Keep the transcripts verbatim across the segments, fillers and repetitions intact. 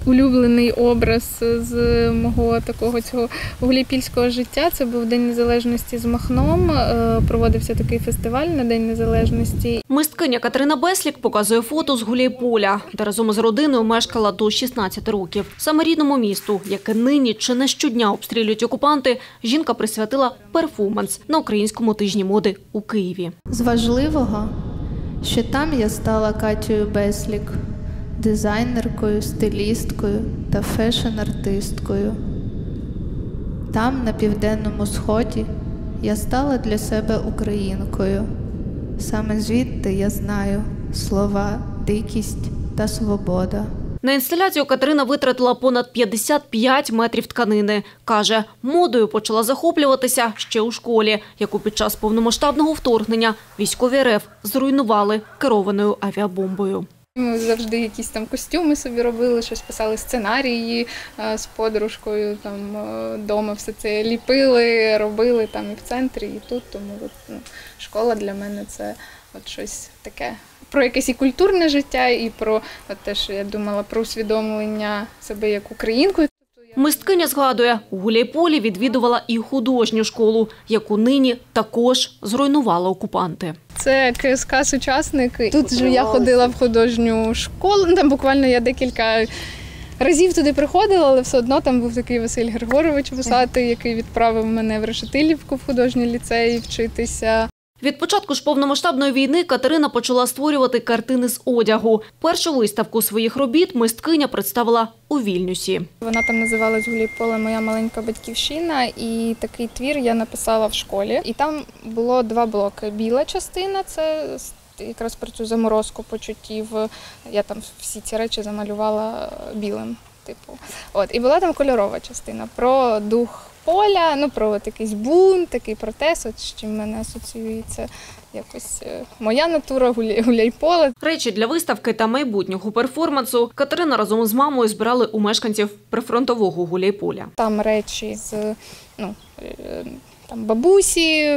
Улюблений образ з мого такого цього гуляйпільського життя – це був День Незалежності з Махном. Проводився такий фестиваль на День Незалежності. Мисткиня Катерина Беслік показує фото з Гуляйполя, де разом із родиною мешкала до шістнадцяти років. Саме рідному місту, яке нині чи не щодня обстрілюють окупанти, жінка присвятила перформанс на Українському тижні моди у Києві. З важливого, що там я стала Катєю Беслік, дизайнеркою, стилісткою та фешн-артисткою. Там, на Південному Сході, я стала для себе українкою. Саме звідти я знаю слова «дикість» та «свобода». На інсталяцію Катерина витратила понад п'ятдесят п'ять метрів тканини. Каже, модою почала захоплюватися ще у школі, яку під час повномасштабного вторгнення військові РФ зруйнували керованою авіабомбою. Ми завжди якісь там костюми собі робили, щось писали сценарії з подружкою, там вдома все це ліпили, робили там і в центрі, і тут. Тому от, ну, школа для мене це от щось таке. Про якесь і культурне життя, і про от те, що я думала, про усвідомлення себе як українкою. Мисткиня згадує, у Гуляйполі відвідувала і художню школу, яку нині також зруйнували окупанти. Це КСК «Сучасник». Тут же я ходила в художню школу, там буквально я декілька разів туди приходила, але все одно там був такий Василь Григорович Вусатий, який відправив мене в Решетилівку в художній ліцей вчитися. Від початку ж повномасштабної війни Катерина почала створювати картини з одягу. Першу виставку своїх робіт мисткиня представила у Вільнюсі. Вона там називалась «Гуляйполе. Моя маленька батьківщина», і такий твір я написала в школі. І там було два блоки. Біла частина – це якраз про цю заморозку почуттів. Я там всі ці речі замалювала білим. Типу. От. І була там кольорова частина про дух поля, ну, про от якийсь бунт, такий протест, от з чим в мене асоціюється якось моя натура, Гуляйполе. Речі для виставки та майбутнього перформансу Катерина разом з мамою збирали у мешканців прифронтового Гуляйполя. Там речі з ну, там бабусі,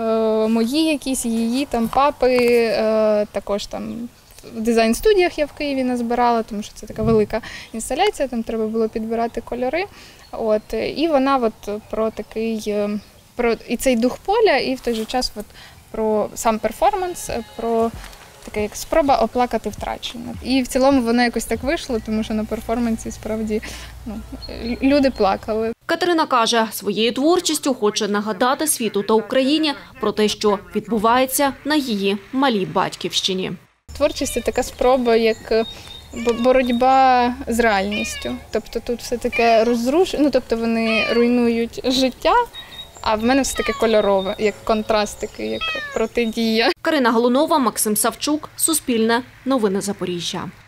мої якісь, її, там папи, також там в дизайн-студіях я в Києві назбирала, тому що це така велика інсталяція, там треба було підбирати кольори. От, і вона от про такий, про і цей дух поля, і в той же час от про сам перформанс, про таке як спроба оплакати втрачене. І в цілому воно якось так вийшло, тому що на перформансі справді ну, люди плакали. Катерина каже, своєю творчістю хоче нагадати світу та Україні про те, що відбувається на її малій батьківщині. Творчість – це така спроба, як боротьба з реальністю. Тобто тут все таке розрушення, ну тобто вони руйнують життя, а в мене все таке кольорове, як контраст такий, як протидія. Карина Галунова, Максим Савчук, Суспільне, Новини Запоріжжя.